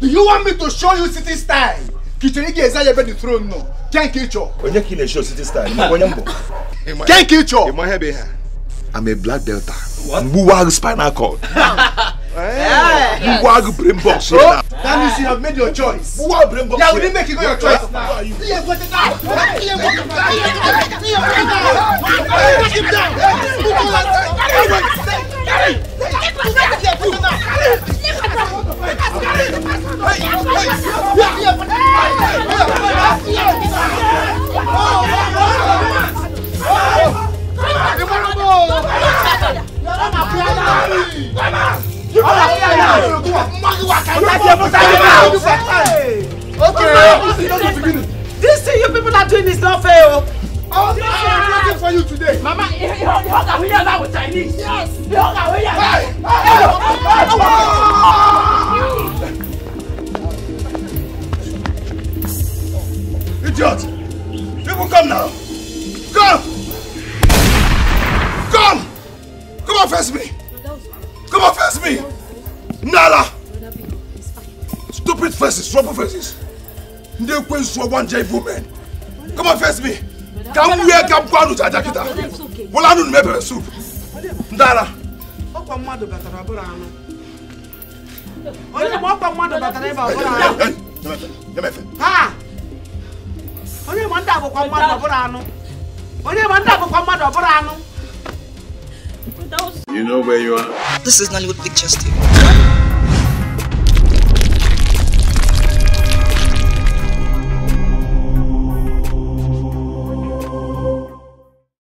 Do you want me to show you city style? Kicheni get inside the throne no. Can't kill you. When you kill show city style, can't kill you. I'm a black delta. Who was spinal cord? Who was brain box? That means you have made your choice. Who was brain box? Yeah, we didn't make your choice now. This thing you people are doing is not fair. I'm waiting for you today. Mama, you are now with Chinese. Yes. You are Idiot! People come now! Come! Come! Come on, face me! Come on, face me! Nala! Stupid faces, trouble faces. They queen so one evil man. Come on, face me! Come here, come down to Jajakita. Well, I don't remember soup. Nala! You know where you are? This is Nollywood Pictures TV.